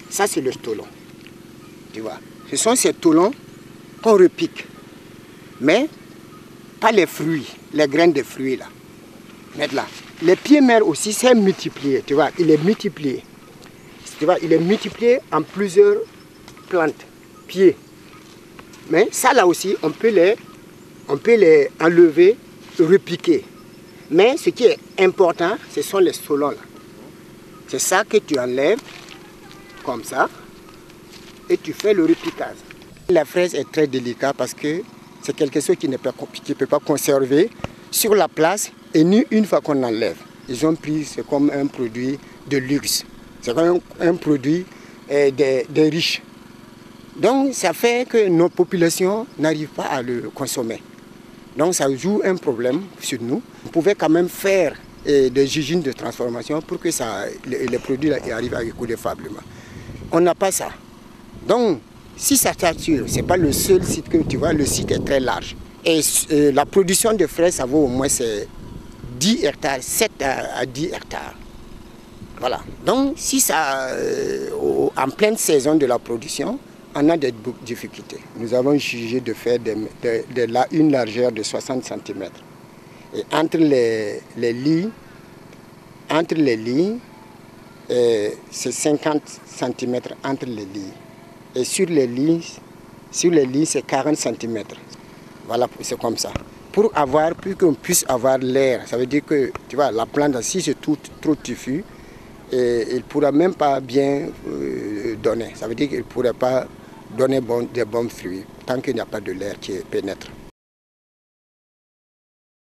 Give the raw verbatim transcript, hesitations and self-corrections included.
Ça, c'est le stolon. Tu vois. Ce sont ces stolons qu'on repique. Mais pas les fruits, les graines de fruits là. Mettre là. Les pieds mères aussi, c'est multiplié. Tu vois, il est multiplié. Tu vois, il est multiplié en plusieurs plantes, pieds. Mais ça là aussi, on peut les, on peut les enlever, repiquer. Mais ce qui est important, ce sont les stolons là. C'est ça que tu enlèves, comme ça, et tu fais le repiquage. La fraise est très délicate parce que c'est quelque chose qui ne peut, qui peut pas conserver sur la place et ni une fois qu'on enlève. Ils ont pris, c'est comme un produit de luxe. C'est comme un, un produit eh, des, des riches. Donc ça fait que nos populations n'arrivent pas à le consommer. Donc ça joue un problème sur nous. On pouvait quand même faire eh, des usines de transformation pour que ça, les, les produits là, arrivent à écouler faiblement. On n'a pas ça. Donc si ça sature, ce n'est pas le seul site que tu vois, le site est très large. Et, et la production de fraises, ça vaut au moins dix hectares, sept à dix hectares. Voilà. Donc si ça, euh, en pleine saison de la production, on a des difficultés. Nous avons jugé de faire de, de, de la, une largeur de soixante centimètres. Et entre les, les lits, entre les lits, euh, c'est cinquante centimètres entre les lits. Et sur les lits, sur les lits, c'est quarante centimètres. Voilà, c'est comme ça. Pour avoir, pour qu'on puisse avoir l'air, ça veut dire que, tu vois, la plante, si c'est tout, trop touffu, et il ne pourra même pas bien euh, donner. Ça veut dire qu'il ne pourra pas donner bon, des bons fruits tant qu'il n'y a pas de l'air qui pénètre.